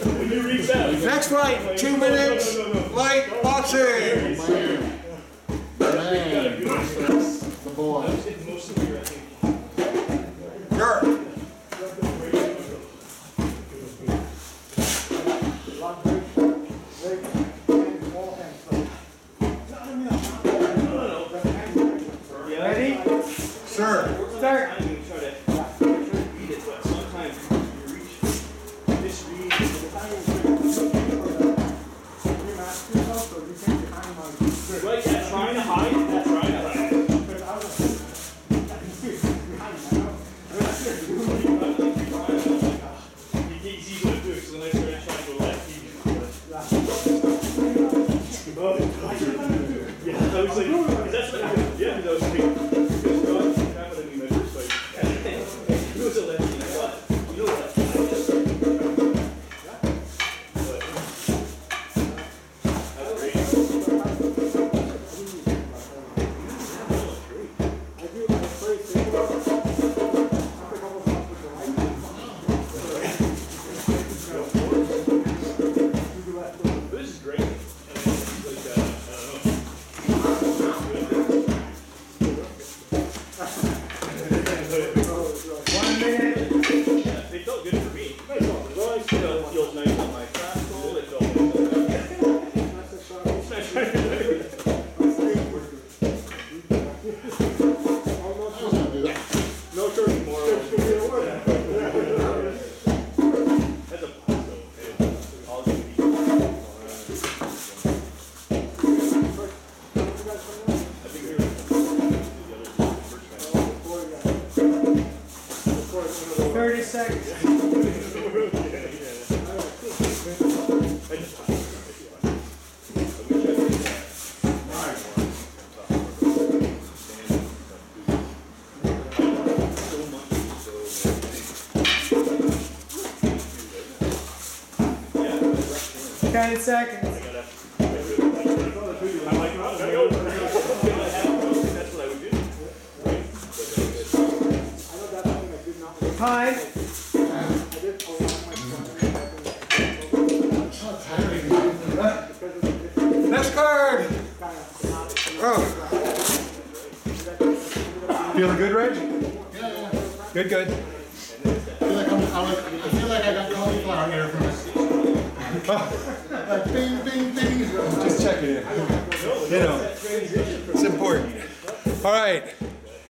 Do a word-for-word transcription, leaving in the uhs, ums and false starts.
When you reach out. Next fight, two minutes, light boxing. Man, the boy. Sure. Ready? Sir. Start. Right, yeah, trying to hide, yeah, trying to hide. He's easy to do, because the next time I try to go left, he yeah, I was like, because that's what happened. Yeah, because I was thinking, because God happened in my first fight. He was a lefty, you know what? You know what? This is great. One minute. Yeah, they felt good for me. It feels nice on my classical. It felt good. No turkey more. That's a positive. All good. I think we were thirty seconds. ten seconds. That's what I would do. Time. Next card. Oh. Feeling good, Reg? Yeah, yeah. Good, good. I feel like I'm, I, was, I feel like I got cauliflower here from this. Like bing, bing, bing. Just checking in. You know, it's important. All right.